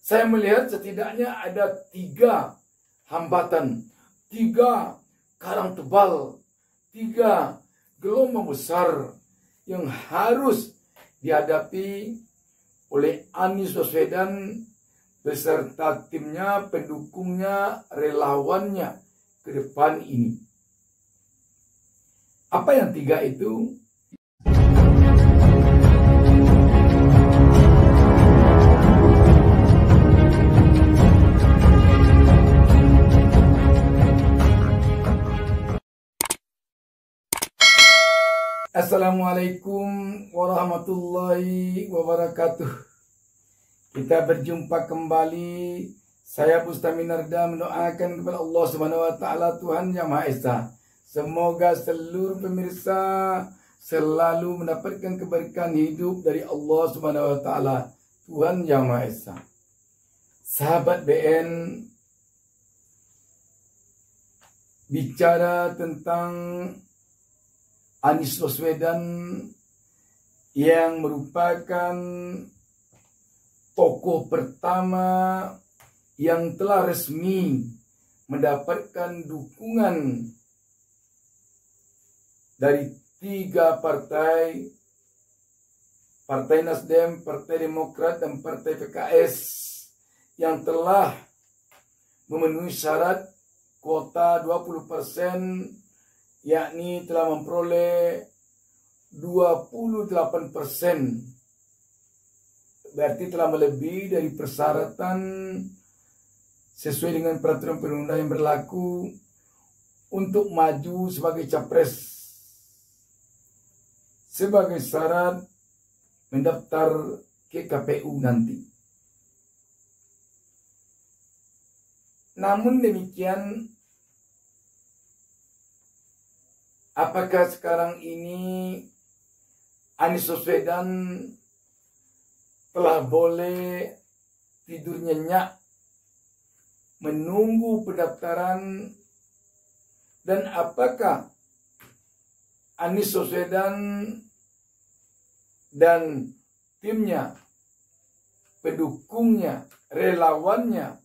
Saya melihat setidaknya ada 3 hambatan, 3 karang tebal, 3 gelombang besar yang harus dihadapi oleh Anies Baswedan beserta timnya, pendukungnya, relawannya ke depan ini. Apa yang 3 itu? Assalamualaikum warahmatullahi wabarakatuh. Kita berjumpa kembali. Saya Bustami Narda mendoakan kepada Allah Subhanahu wa taala, Tuhan Yang Maha Esa. Semoga seluruh pemirsa selalu mendapatkan keberkahan hidup dari Allah Subhanahu wa taala, Tuhan Yang Maha Esa. Sahabat BN, bicara tentang Anies Baswedan yang merupakan tokoh pertama yang telah resmi mendapatkan dukungan dari 3 partai, Partai Nasdem, Partai Demokrat, dan Partai PKS yang telah memenuhi syarat kuota 20%, yakni telah memperoleh 28%. Berarti telah melebihi dari persyaratan sesuai dengan peraturan perundang yang berlaku untuk maju sebagai capres, sebagai syarat mendaftar ke KPU nanti. Namun demikian, apakah sekarang ini Anies Baswedan telah boleh tidur nyenyak menunggu pendaftaran, dan apakah Anies Baswedan dan timnya, pendukungnya, relawannya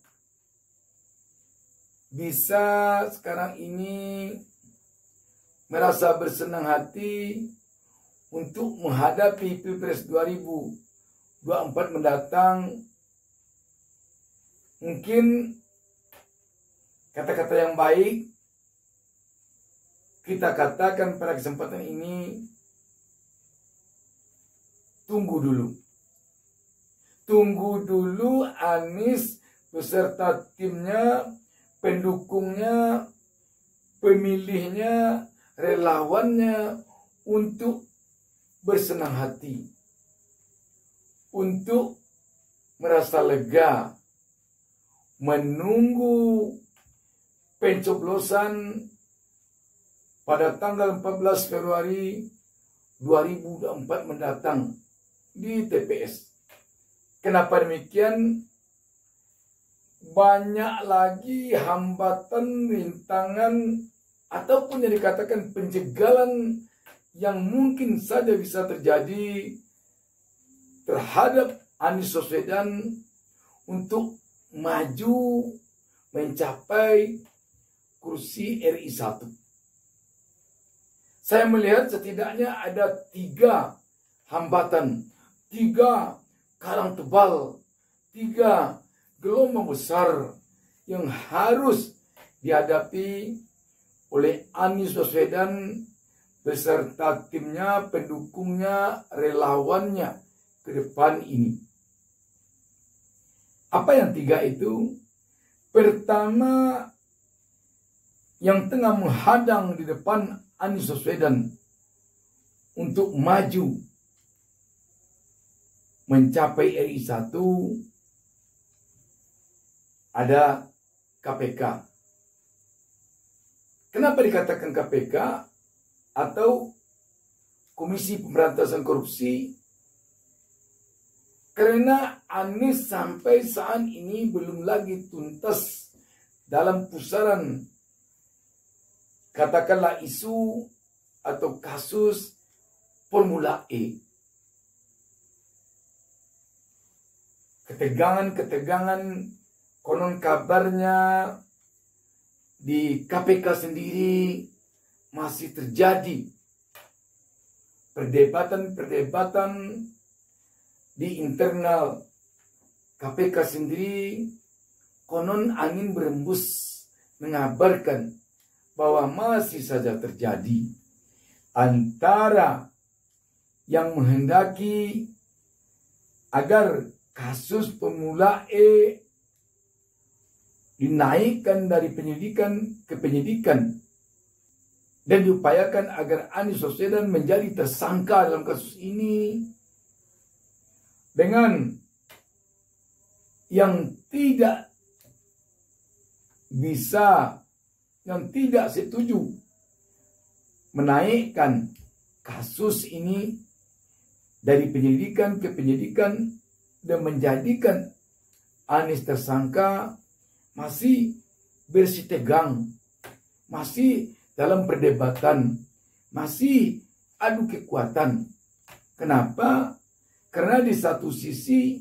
bisa sekarang ini merasa bersenang hati untuk menghadapi Pilpres 2024 mendatang. Mungkin kata-kata yang baik kita katakan pada kesempatan ini, tunggu dulu. Tunggu dulu Anies beserta timnya, pendukungnya, pemilihnya, relawannya untuk bersenang hati, untuk merasa lega, menunggu pencoblosan pada tanggal 14 Februari 2024 mendatang di TPS. Kenapa demikian? Banyak lagi hambatan, rintangan, ataupun yang dikatakan penjagalan yang mungkin saja bisa terjadi terhadap Anies Baswedan untuk maju mencapai kursi RI 1. Saya melihat setidaknya ada 3 hambatan, 3 karang tebal, 3 gelombang besar yang harus dihadapi oleh Anies Baswedan beserta timnya, pendukungnya, relawannya ke depan ini. Apa yang 3 itu? Pertama, yang tengah menghadang di depan Anies Baswedan untuk maju mencapai RI 1 ada KPK. Kenapa dikatakan KPK atau Komisi Pemberantasan Korupsi? Karena Anies sampai saat ini belum lagi tuntas dalam pusaran, katakanlah isu atau kasus Formula E. ketegangan-ketegangan konon kabarnya di KPK sendiri masih terjadi perdebatan-perdebatan di internal KPK sendiri. Konon angin berembus mengabarkan bahwa masih saja terjadi antara yang menghendaki agar kasus Pemula E dinaikkan dari penyidikan ke penyidikan dan diupayakan agar Anies Baswedan menjadi tersangka dalam kasus ini, dengan yang tidak setuju menaikkan kasus ini dari penyidikan ke penyidikan dan menjadikan Anies tersangka, masih bersitegang, masih dalam perdebatan, masih adu kekuatan. Kenapa? Karena di satu sisi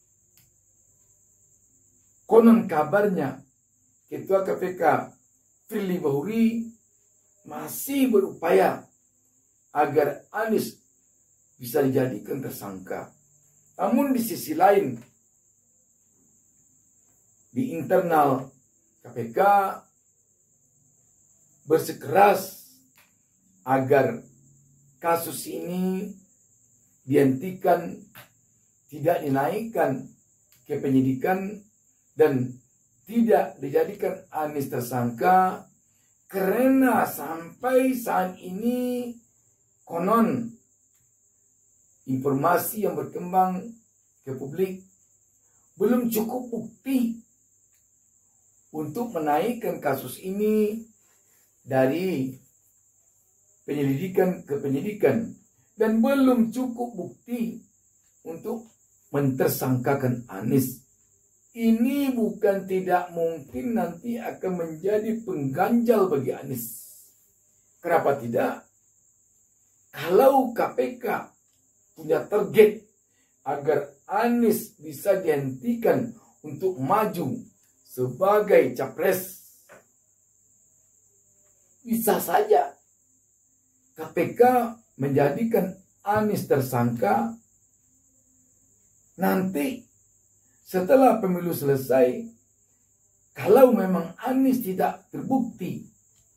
konon kabarnya Ketua KPK Firly Bahuri masih berupaya agar Anies bisa dijadikan tersangka. Namun di sisi lain, di internal KPK bersikeras agar kasus ini dihentikan, tidak dinaikkan ke penyidikan, dan tidak dijadikan Anies tersangka, karena sampai saat ini konon informasi yang berkembang ke publik belum cukup bukti untuk menaikkan kasus ini dari penyelidikan ke penyidikan, dan belum cukup bukti untuk mentersangkakan Anies. Ini bukan tidak mungkin nanti akan menjadi pengganjal bagi Anies. Kenapa tidak? Kalau KPK punya target agar Anies bisa dihentikan untuk maju sebagai capres, bisa saja KPK menjadikan Anies tersangka. Nanti setelah pemilu selesai, kalau memang Anies tidak terbukti,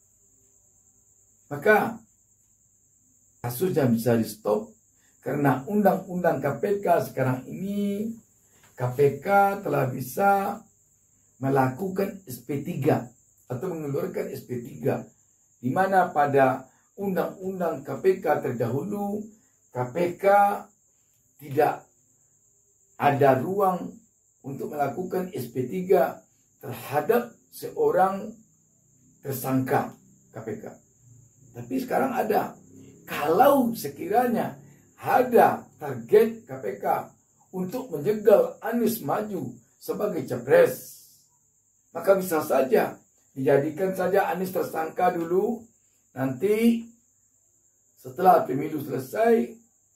maka kasusnya bisa di-stop. Karena undang-undang KPK sekarang ini, KPK telah bisa melakukan SP3 atau mengeluarkan SP3, di mana pada undang-undang KPK terdahulu, KPK tidak ada ruang untuk melakukan SP3 terhadap seorang tersangka KPK. Tapi sekarang ada. Kalau sekiranya ada target KPK untuk menjegal Anies maju sebagai capres, maka bisa saja dijadikan saja Anies tersangka dulu. Nanti setelah pemilu selesai,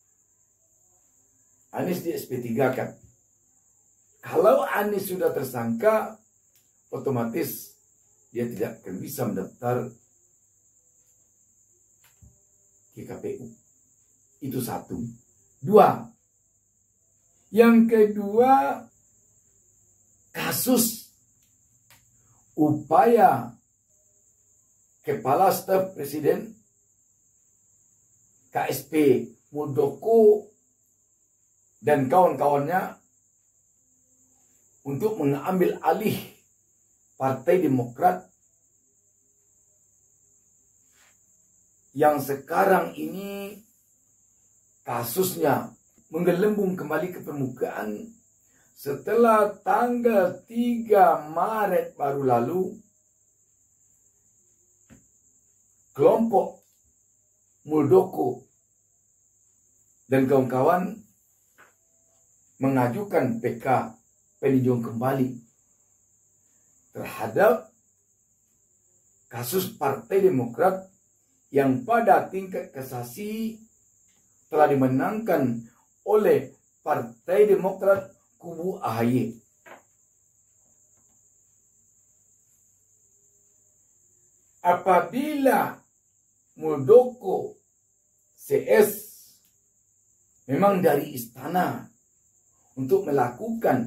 Anies di SP3 kan. Kalau Anies sudah tersangka, otomatis dia tidak akan bisa mendaftar ke KPU. Itu satu. Dua. Yang kedua, kasus upaya Kepala Staf Presiden KSP Muldoko dan kawan-kawannya untuk mengambil alih Partai Demokrat yang sekarang ini kasusnya menggelembung kembali ke permukaan setelah tanggal 3 Maret baru lalu kelompok Muldoko dan kawan-kawan mengajukan PK peninjauan kembali terhadap kasus Partai Demokrat yang pada tingkat kasasi telah dimenangkan oleh Partai Demokrat kubu AHY. Apabila Muldoko CS memang dari istana untuk melakukan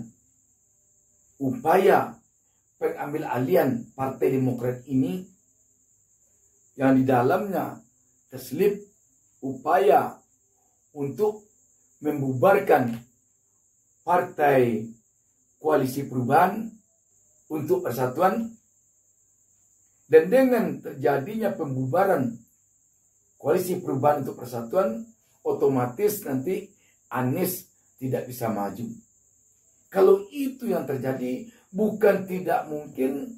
upaya pengambil alian Partai Demokrat ini, yang di dalamnya terselip upaya untuk membubarkan Partai Koalisi Perubahan untuk Persatuan, dan dengan terjadinya pembubaran Koalisi Perubahan untuk Persatuan, otomatis nanti Anies tidak bisa maju. Kalau itu yang terjadi, bukan tidak mungkin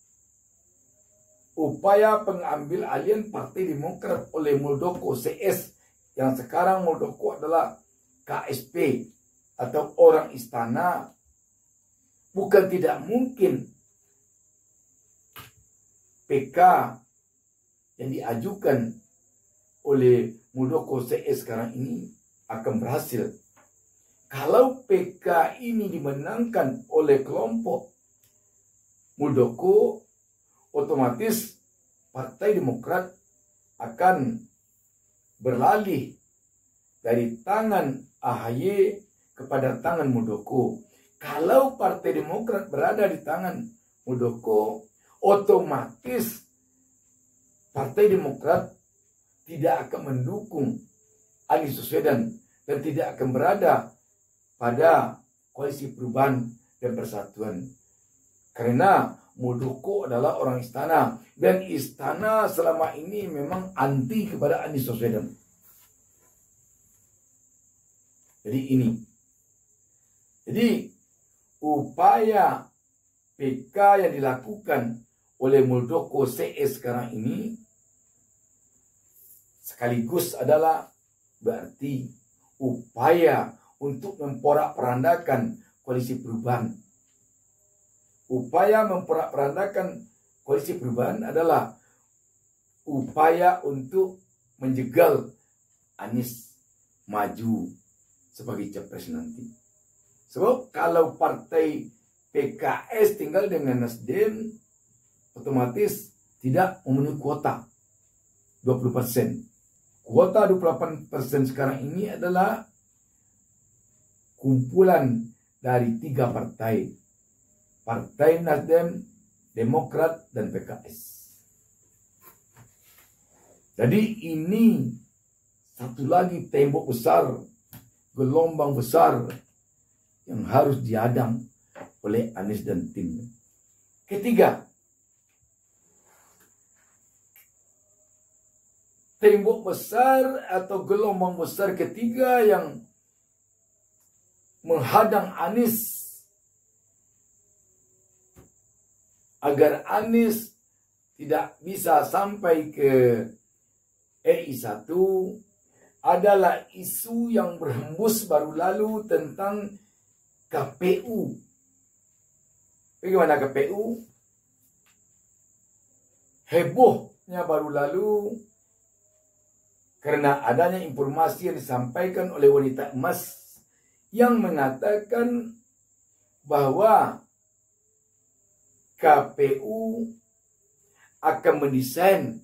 upaya pengambil alian Partai Demokrat oleh Muldoko CS, yang sekarang Muldoko adalah KSP atau orang istana, bukan tidak mungkin PK yang diajukan oleh Muldoko CS sekarang ini akan berhasil. Kalau PK ini dimenangkan oleh kelompok Muldoko, otomatis Partai Demokrat akan beralih dari tangan AHY kepada tangan Muldoko. Kalau Partai Demokrat berada di tangan Muldoko, otomatis Partai Demokrat tidak akan mendukung Anies Baswedan dan tidak akan berada pada Koalisi Perubahan dan Persatuan. Karena Muldoko adalah orang istana, dan istana selama ini memang anti kepada Anies Baswedan. Jadi upaya PK yang dilakukan oleh Muldoko CS sekarang ini sekaligus adalah berarti upaya untuk memporak-porandakan Koalisi Perubahan. Upaya memporak-porandakan Koalisi Perubahan adalah upaya untuk menjegal Anies maju sebagai capres nanti. Sebab kalau partai PKS tinggal dengan Nasdem, otomatis tidak memenuhi kuota 20%. Kuota 28% sekarang ini adalah kumpulan dari 3 partai. Partai Nasdem, Demokrat, dan PKS. Jadi ini satu lagi tembok besar, gelombang besar yang harus dihadang oleh Anies dan tim. Ketiga, tembok besar atau gelombang besar ketiga yang menghadang Anies agar Anies tidak bisa sampai ke RI1 adalah isu yang berhembus baru lalu tentang KPU. Bagaimana KPU? Hebohnya baru lalu karena adanya informasi yang disampaikan oleh wanita emas yang mengatakan bahwa KPU akan mendesain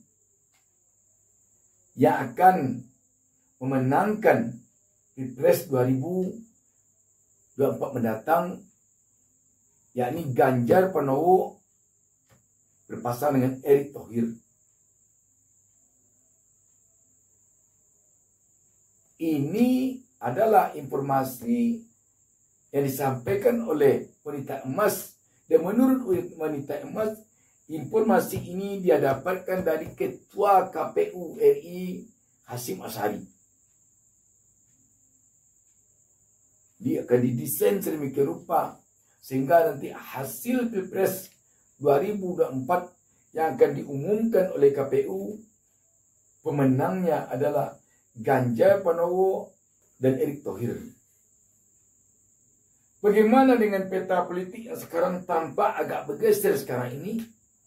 yang akan memenangkan Pilpres 2024 mendatang, yakni Ganjar Pranowo berpasangan dengan Erick Thohir. Ini adalah informasi yang disampaikan oleh wanita emas, dan menurut wanita emas, informasi ini dia dapatkan dari Ketua KPU RI Hasyim Asyari. Dia akan didesain sedemikian rupa sehingga nanti hasil Pilpres 2024 yang akan diumumkan oleh KPU, pemenangnya adalah Ganjar Pranowo dan Erick Thohir. Bagaimana dengan peta politik yang sekarang tampak agak bergeser sekarang ini?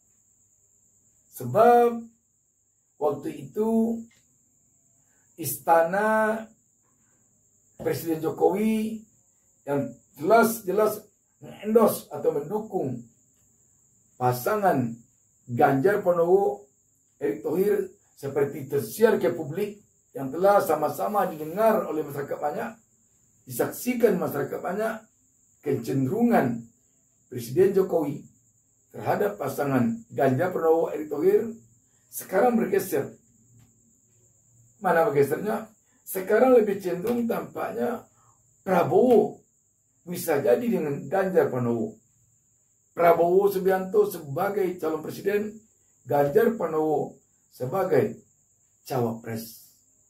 Sebab waktu itu istana Presiden Jokowi yang jelas-jelas endorse atau mendukung pasangan Ganjar Pranowo, Erick Thohir seperti tersiar ke publik yang telah sama-sama didengar oleh masyarakat banyak, disaksikan masyarakat banyak, kecenderungan Presiden Jokowi terhadap pasangan Ganjar Pranowo, Erick Thohir sekarang bergeser. Mana bergesernya? Sekarang lebih cenderung tampaknya Prabowo bisa jadi dengan Ganjar Pranowo. Prabowo Subianto sebagai calon presiden, Ganjar Pranowo sebagai cawapres.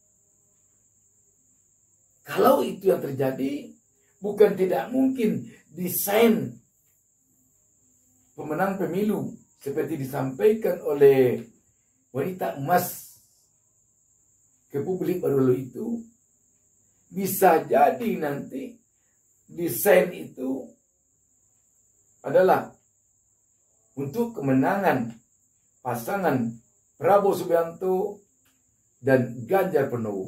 Kalau itu yang terjadi, bukan tidak mungkin desain pemenang pemilu seperti disampaikan oleh wanita emas ke publik baru lalu itu, bisa jadi nanti desain itu adalah untuk kemenangan pasangan Prabowo Subianto dan Ganjar Pranowo.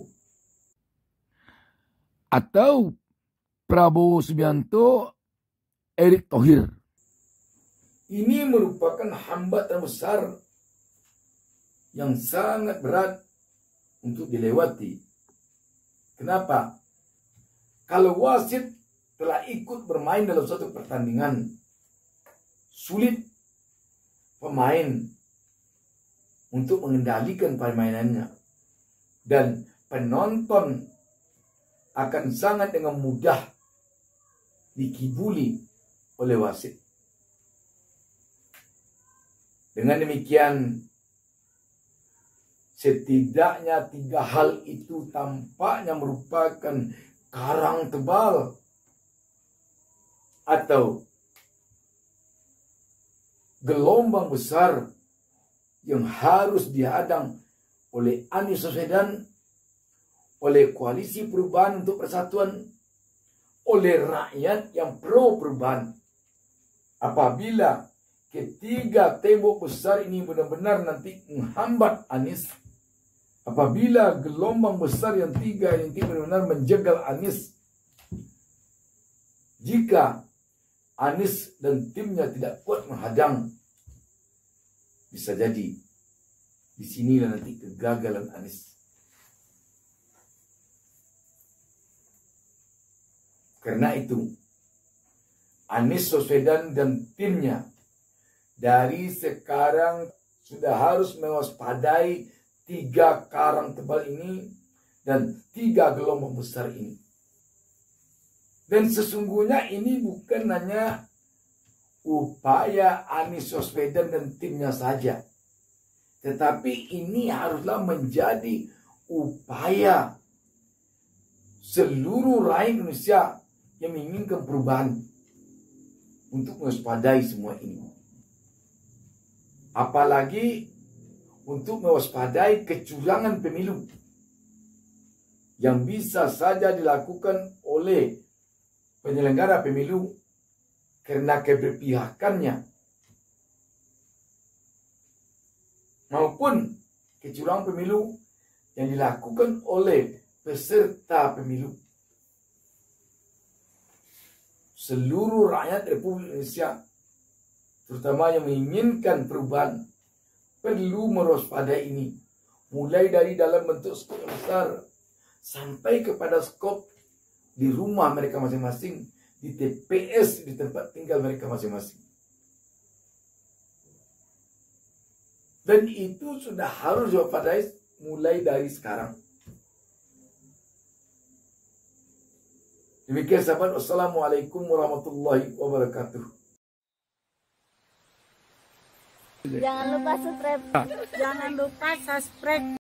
Atau Prabowo Subianto, Erick Thohir. Ini merupakan hambatan besar yang sangat berat untuk dilewati. Kenapa? Kalau wasit telah ikut bermain dalam suatu pertandingan, sulit pemain untuk mengendalikan permainannya. Dan penonton akan sangat dengan mudah dikibuli oleh wasit. Dengan demikian, setidaknya 3 hal itu tampaknya merupakan karang tebal atau gelombang besar yang harus dihadang oleh Anies Baswedan, oleh Koalisi Perubahan untuk Persatuan, oleh rakyat yang pro perubahan. Apabila ketiga tembok besar ini benar-benar nanti menghambat Anies, apabila gelombang besar yang 3 ini benar-benar menjegal Anies, jika Anies dan timnya tidak kuat menghadang, bisa jadi disinilah nanti kegagalan Anies. Karena itu, Anies Baswedan dan timnya dari sekarang sudah harus mewaspadai 3 karang tebal ini dan 3 gelombang besar ini. Dan sesungguhnya ini bukan hanya upaya Anies Baswedan dan timnya saja, tetapi ini haruslah menjadi upaya seluruh rakyat Indonesia yang menginginkan perubahan untuk mewaspadai semua ini. Apalagi untuk mewaspadai kecurangan pemilu yang bisa saja dilakukan oleh penyelenggara pemilu karena keberpihakannya, maupun kecurangan pemilu yang dilakukan oleh peserta pemilu. Seluruh rakyat Republik Indonesia, terutama yang menginginkan perubahan, perlu mewaspadai ini, mulai dari dalam bentuk skop besar sampai kepada skop di rumah mereka masing-masing, di TPS, di tempat tinggal mereka masing-masing. Dan itu sudah harus diwaspadai mulai dari sekarang. Demikian sahabat, wassalamualaikum warahmatullahi wabarakatuh. Jangan lupa subscribe. Jangan lupa subscribe.